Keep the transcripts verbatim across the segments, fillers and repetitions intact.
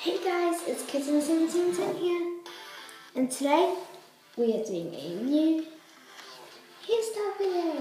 Hey guys, it's Kitten seventeen ten here, and today we are doing a new hairstyle video.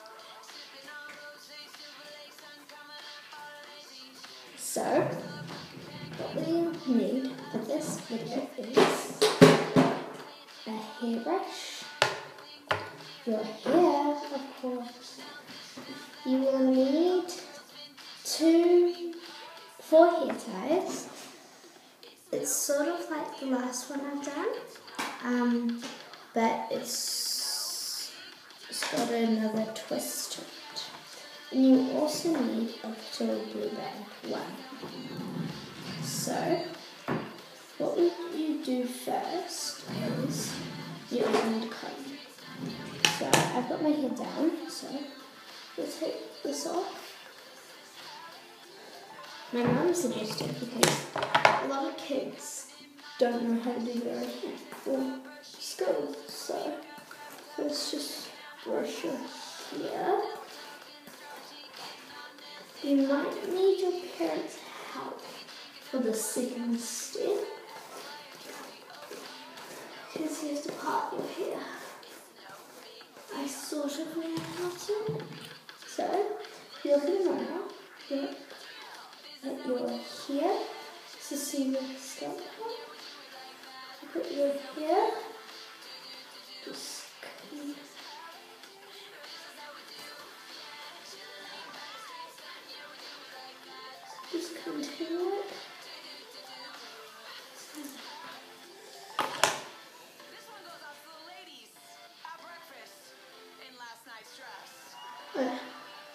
So, what we need for this video is a hairbrush, your hair, of course. You will need two, four hair ties. It's sort of like the last one I've done, um, but it's, it's got another twist to it. And you also need a little blue band one. So, what you do first is you open the comb. So, I've got my hair down, so we'll take this off. My mum suggested because a lot of kids don't know how to do their own hair or school, so let's just brush your hair. You might need your parents' help for the second step, because you have to part your hair. I sort of know how to. So, if you look in the mirror, look at your hair to see the scalp. Look at your hair. Just Just continue it. Okay.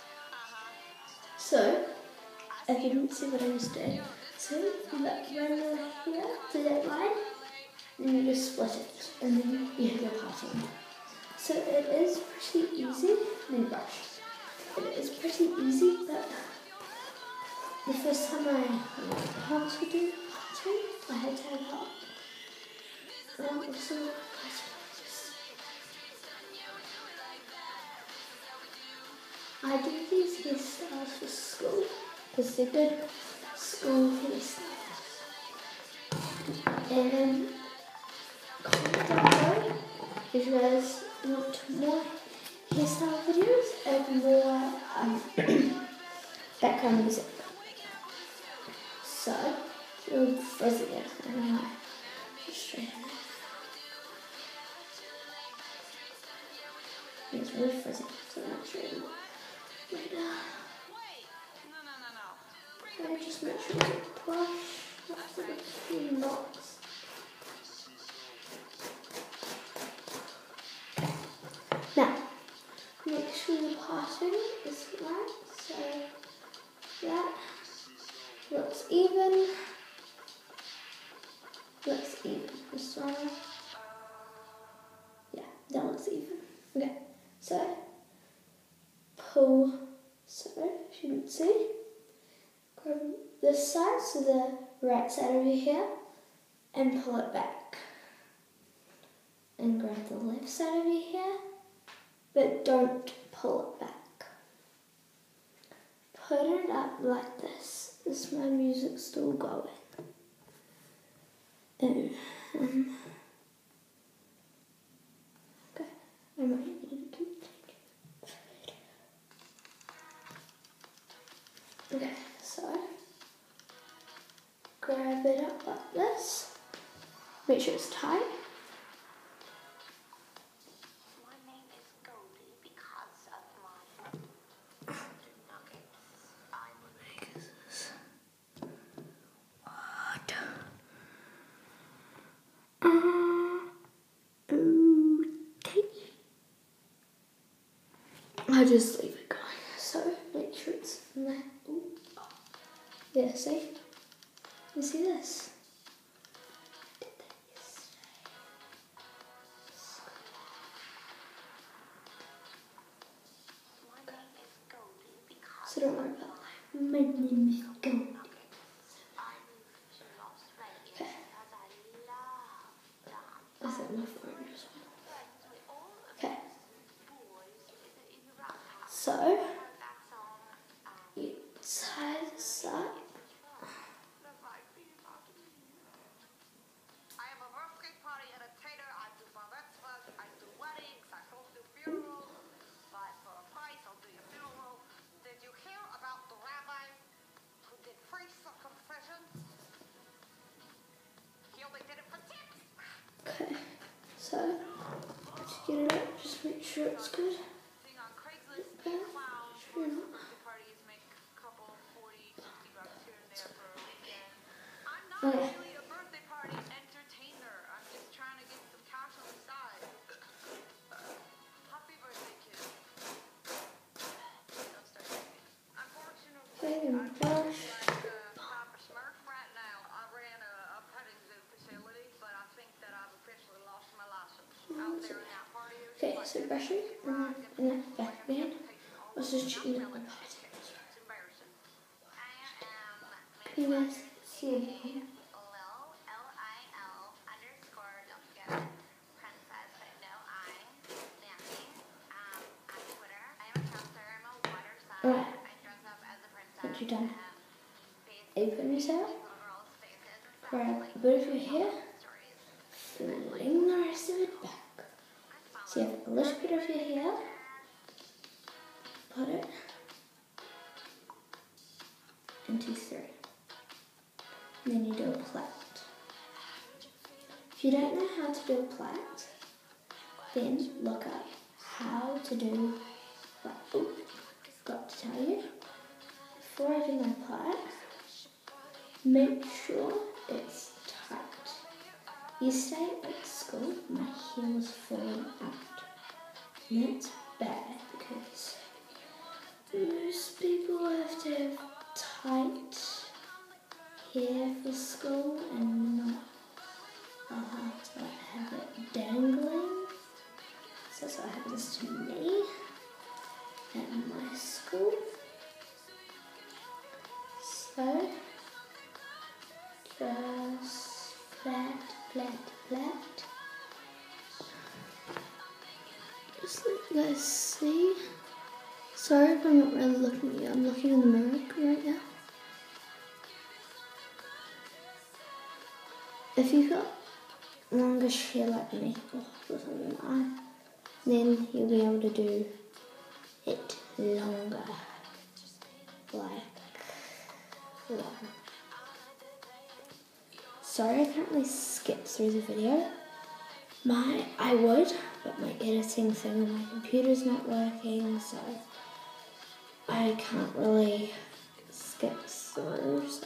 So, if you didn't see what I just did, so you let run your hair to that line, and you just split it, and then you have your parting. So it is pretty easy. Let me brush. It is pretty easy, but the first time I learned how to do parting, I had to have help. And also, I do these hairstyles for school because they're good school hairstyles. And comment down below if you guys want more hairstyle videos and more um, background music. So, you're fuzzy it. I don't know. Just straighten it. It's really fuzzy, so I'm not straighten it. Right now. I just make sure to brush after the few knots. Now, make sure the parting is right, so that looks even. Looks even. This one. Yeah, that looks even. Okay, so pull. So, if you can see, grab this side, so the right side of your hair, and pull it back. And grab the left side of your hair, but don't pull it back. Put it up like this. Is my music still going? And, um, okay, I might need to keep Okay, so grab it up like this. Make sure it's tight. My name is Goldie because of my golden nuggets. I'm What? Uh, okay. I'll just leave it going. So make sure it's in there. Ooh. Yeah, see? You see this? My name is Goldie because So don't worry about that. My name is Goldie. I moved to Las Vegas Okay. because I love dance. I set my phone as well. Friends with all of Okay. these boys in the, in the rock house. So That song, um, you tie this up. that might be about me. sure it's good. Thing on Craigslist, Okay. clowns, Sure. birthday parties make a couple forty, sixty bucks here and there for a weekend. I'm not Okay. really a birthday party entertainer. I'm just trying to get some cash on the side. Happy birthday, kid. Don't start singing. Unfortunately, Okay, then I'm brush. like a proper smurf right now. I ran a, a petting zoo facility, but I think that I've officially lost my license. Out there in that party, Okay, so brushing and then in the back again. I was just checking out my pad. it's embarrassing. I am Can you guys see it? Lil, L I L underscore, don't forget it, princess, but no I, Nancy, um, on Twitter. I am a Cancer, I'm a water sign. Alright. I dress up as a princess. What you done? And face Are you putting this out? little girls' faces and stuff. Grab Like a bit of your hair, stories. fling the rest of it back. So you have a little bit of your hair, put it into three. And then you do a plait. If you don't know how to do a plait, then look up how to do, but oh, forgot to tell you, before I do my plait, make sure it's tight. Yesterday at school, my hair was falling out. And that's bad because most people have to have tight hair for school and not uh, to like have it dangling. So that's what happens to me at my school. So just flat, flat, flat. Just let you guys see. Sorry if I'm not really looking at you. I'm looking in the mirror right now. If you've got longish hair like me, or something like that, then you'll be able to do it longer. Like one. Sorry I can't really skip through the video. My, I would, but my editing thing on my computer's not working, so I can't really skip through, so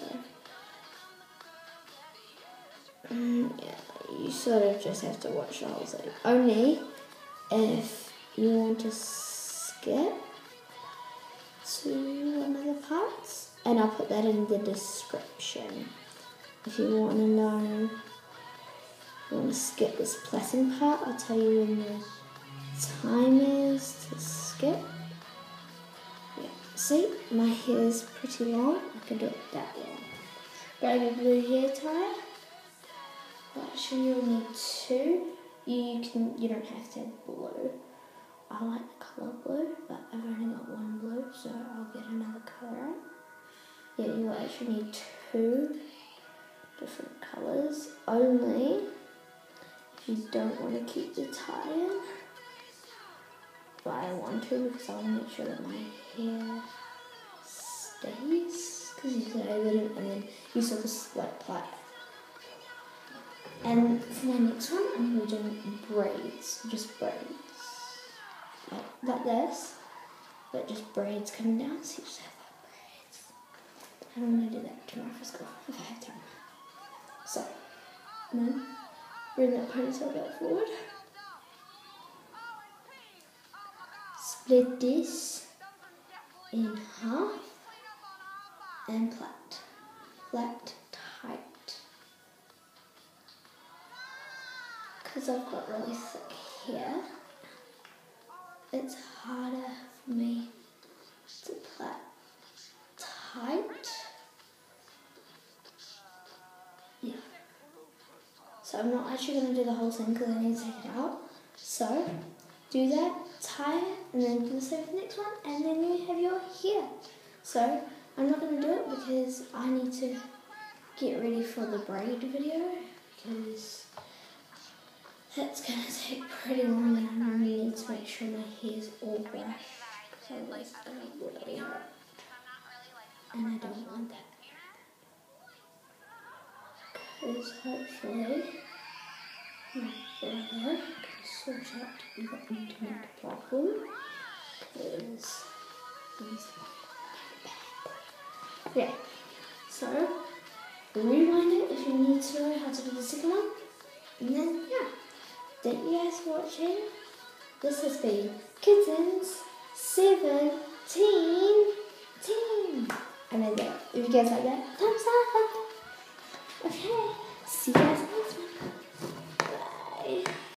um, yeah, you sort of just have to watch the whole thing. Only if you want to skip to one of the parts, and I'll put that in the description. If you want to know, if you want to skip this plaiting part, I'll tell you when the time is to skip. Yeah. See, my hair is pretty long. I can do it that long. Grab a blue hair tie. Well, actually, you'll need two. You can. You don't have to have blue. I like the colour blue, but I've only got one blue, so I'll get another colour out. Yeah, you actually need two different colours, only if you don't want to keep the tie in. But I want to because I want to make sure that my hair stays, because you said I didn't, and then you saw this like plait. And for my next one, I'm going to be doing braids, just braids, like, like this, but just braids coming down, so you just have like braids. And I'm going to do that tomorrow for school, if I have time. So, and then bring that ponytail back forward. Split this in half and plait. Plait tight. Because I've got really thick hair, it's harder for me to plait tight. Yeah. So I'm not actually going to do the whole thing because I need to take it out. So do that, tie it, and then do the same for the next one, and then you have your hair. So I'm not going to do it because I need to get ready for the braid video, because that's going to take pretty long, and I really need to make sure my hair's all brushed, so otherwise it's going to really hurt, and I don't want that. Because hopefully my brother can sort out the internet problem because he's bad. Yeah, so rewind it if you need to know how to do the second one. And then, yeah, thank you guys for watching. This has been Kittens seventeen. And then, yeah, if you guys like that, thumbs up. Okay, see you guys